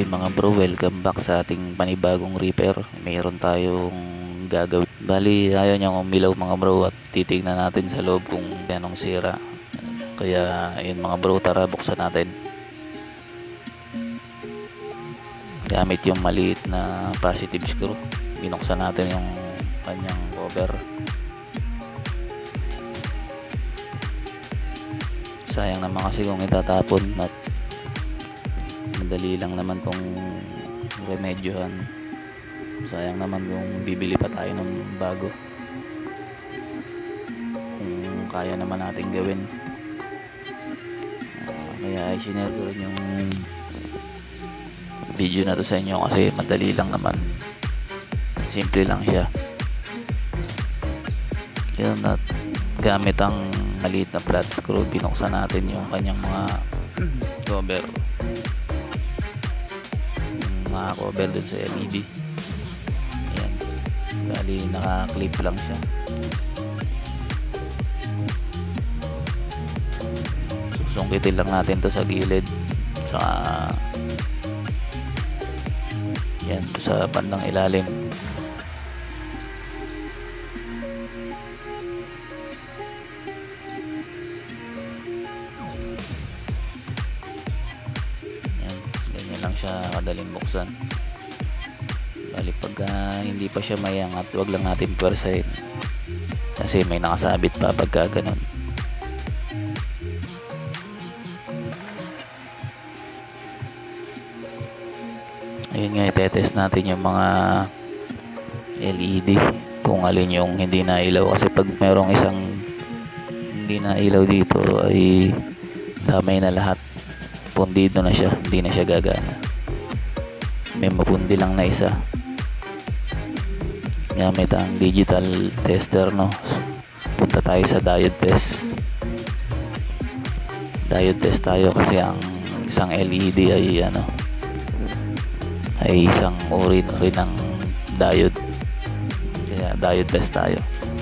Ayun mga bro, welcome back sa ating panibagong repair. Mayroon tayong gagawin. Bali, ayaw niyang umilaw mga bro at titignan natin sa loob kung anong sira. Kaya ayun mga bro, tara buksan natin. Gamit yung maliit na positive screw, binuksan natin yung kanyang cover. Sayang naman kasi kung itatapon at madali lang naman tong remedyohan. Sayang naman kung bibili pa tayo ng bago kung kaya naman natin gawin. Kaya i-share ko rin yung video na to sa inyo kasi madali lang naman, simple lang siya. Yun, at gamit ang maliit na flat screw, binuksan natin yung kanyang mga cover, mga cover dun sa LED. Ayan, bali naka-clip lang siya. Susungkitin lang natin to sa gilid, saka yan sa bandang ilalim. Ganyan lang siya kadaling buksan. Bali pagka hindi pa siya mayangat, wag lang natin pwersahin kasi may nakasabit pa pagka ganun. Ayun nga, itetest natin yung mga LED kung alin yung hindi na ilaw, kasi pag merong isang hindi na ilaw dito ay damay na lahat, pundido na siya, hindi na siya gagana. May mapundi lang na isa. Gamit ang digital tester, no? Punta tayo sa diode test. Diode test tayo kasi ang isang LED ay isang uri rin ng diode. Kaya diode test tayo.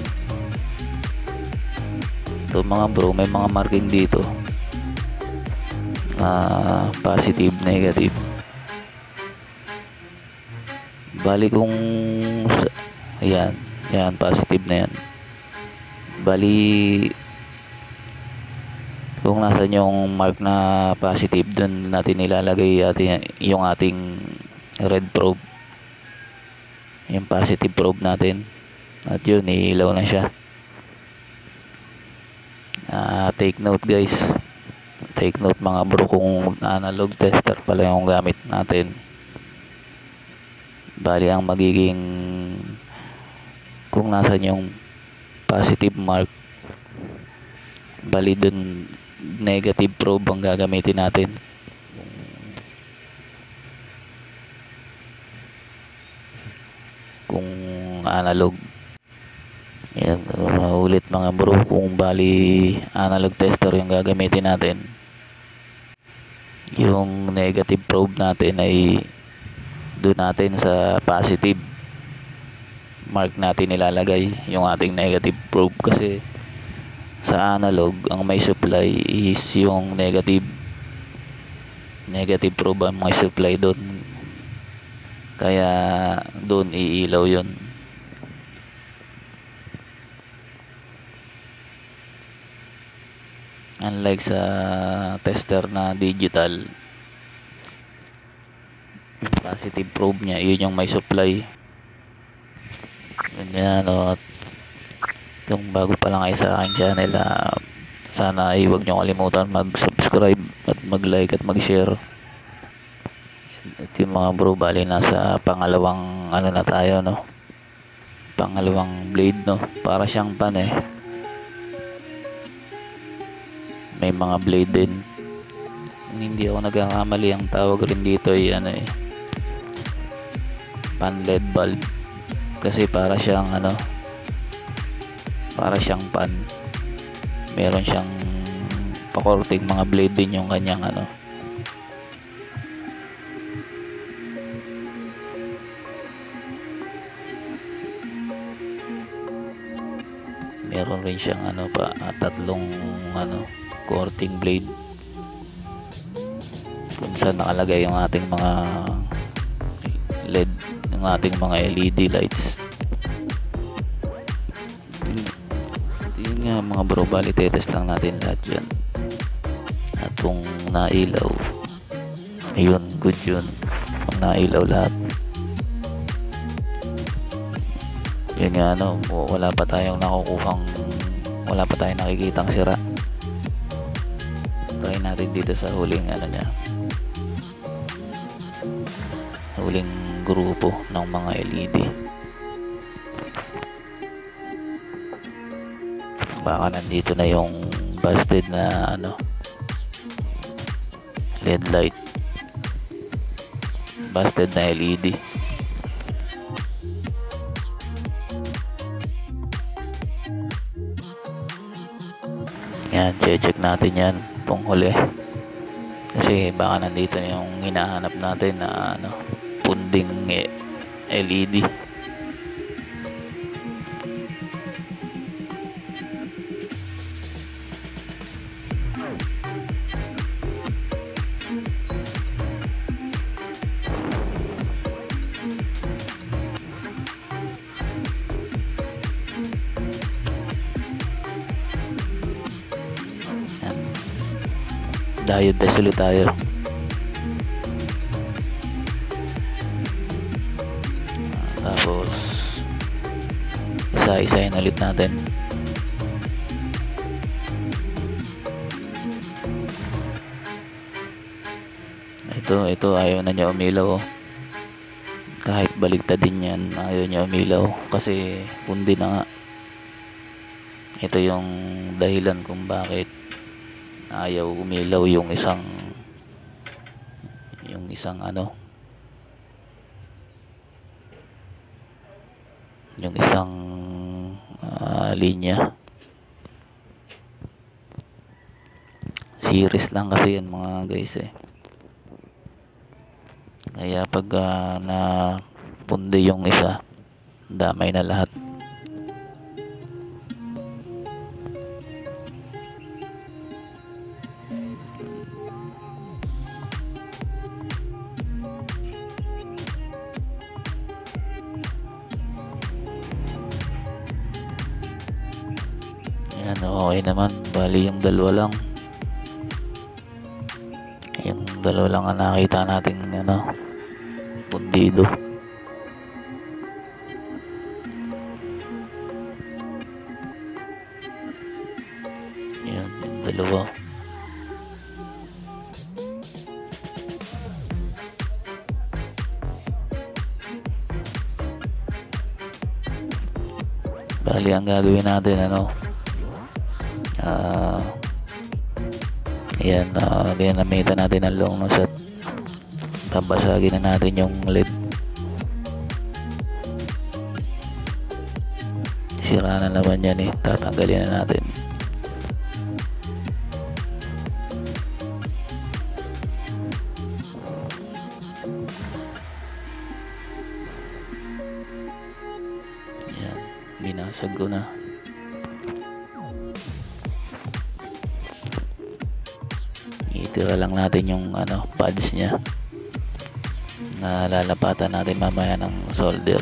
So mga bro, may mga marking dito, positive, negative. Bali kung yan positive na yan. Bali kung nasan yung mark na positive, dun natin ilalagay yung ating red probe, yung positive probe natin, at yun, iilaw na siya. Take note guys, take note mga bro, kung analog tester pala yung gamit natin, bali ang magiging, kung nasan yung positive mark, bali dun negative probe ang gagamitin natin. Kung analog, yan, ulit mga bro, kung bali analog tester yung gagamitin natin, yung negative probe natin ay doon natin sa positive mark natin ilalagay yung ating negative probe, kasi sa analog ang may supply is yung negative probe ang may supply doon, kaya doon iilaw yun. Unlike sa tester na digital, positive probe niya, yun yung may supply. Ganyan, at kung bago pa lang kayo sa aking channel, sana ay huwag nyo kalimutan mag-subscribe at mag-like at mag-share. At yung mga bro, bali nasa pangalawang na tayo, no? Pangalawang blade, no? Para siyang pan may mga blade din. Kung hindi ako nagkakamali, ang tawag rin dito ay pan LED bulb, kasi para siyang pan. Meron siyang pakorting mga blade din yung kanyang meron rin siyang tatlong courting blade kung saan nakalagay yung ating mga LED ng ating mga LED lights. Yun nga mga bro, bali tetest lang natin lahat yan. At kung nailaw, ayun, good yun. Kung nailaw lahat, yun nga wala pa tayong nakikitang sira. Try natin dito sa huling huling grupo ng mga LED. Baka nandito na yung busted na LED light, busted na LED. Yan, check natin yan kung huli, kasi baka nandito na yung hinahanap natin na punding LED. Diode test ulit tayo. Tapos isa-isahin ulit natin. Ito ayaw na niya umilaw. Kahit baligtad din yan, ayaw niya umilaw kasi pundi na nga. Ito yung dahilan kung bakit ayaw umilaw yung isang linya. Series lang kasi yan mga guys kaya pag na pundi yung isa, damay na lahat. Yan, okay naman. Bali yung dalawa lang ang nakita nating pundido. Yan, yung dalawa. Bali ang gagawin natin ayan, ginamitan natin ang long nose at babasagin na natin yung LED. Sira na naman yan tatanggalin na natin. Ayan, binasag ko na. Itira lang natin yung pads nya na lalapatan natin mamaya ng solder.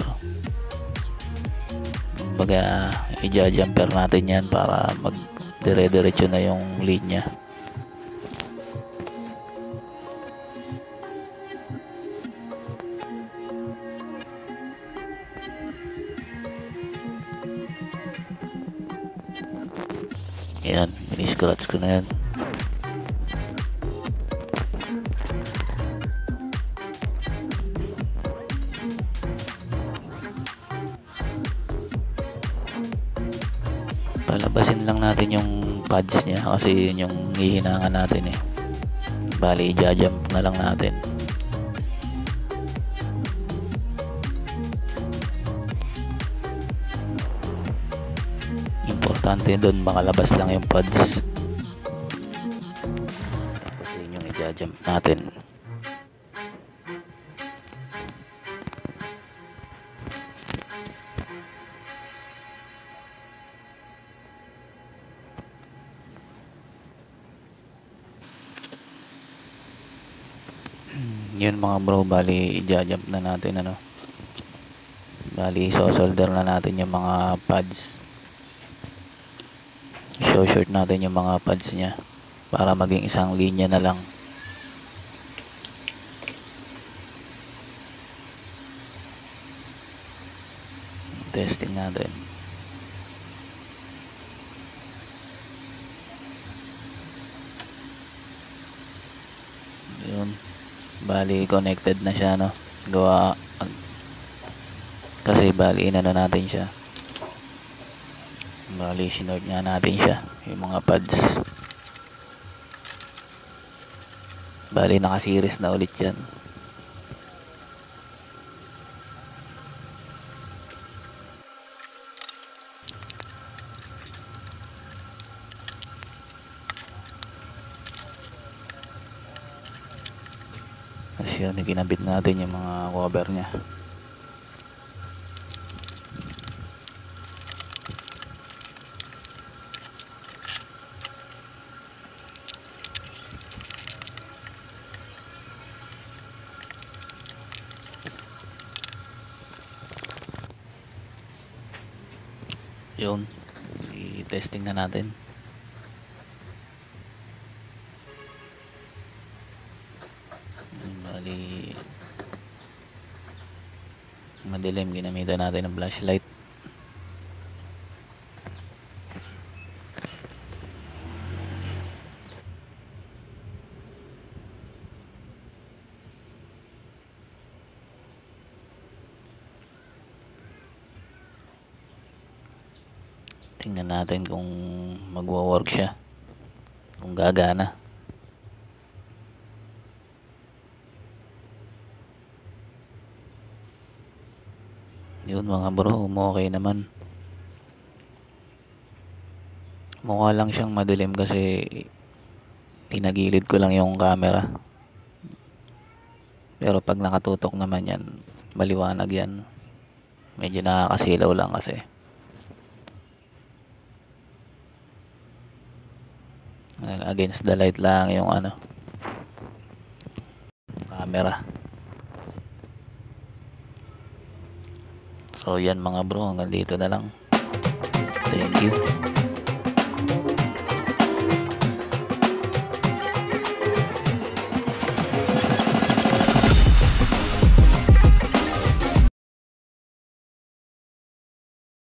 Kumbaga i-jumper natin yan para mag dire-diretso na yung linya. Ayan, mini-scratch ko na yan. Palabasin lang natin yung pads nya kasi yun yung hihinangan natin Bali i-jump na lang natin. Importante doon makalabas lang yung pads. Tapos yun yung i-jump natin. Yun mga bro, bali i-jump na natin ano. Bali so-solder na natin yung mga pads. Show-short natin yung mga pads niya para maging isang linya na lang. Testing natin. Yun. Bali connected na siya no. Gawa kasi bali inano natin siya. Bali sinord nga natin siya yung mga pads. Bali naka-series na ulit yan. Kasi yun, ginabit natin yung mga cover nya. Yun, i-testing na natin. Bali madilim, ginamitan natin ng flashlight. Tingnan natin kung magwo-work siya, kung gagana. Yun mga bro, okay naman. Mukha lang siyang madilim kasi tinagilid ko lang yung camera. Pero pag nakatutok naman yan, maliwanag yan. Medyo nakakasilaw lang kasi. Against the light lang yung ano, camera. So yan mga bro, hanggang dito na lang. Thank you.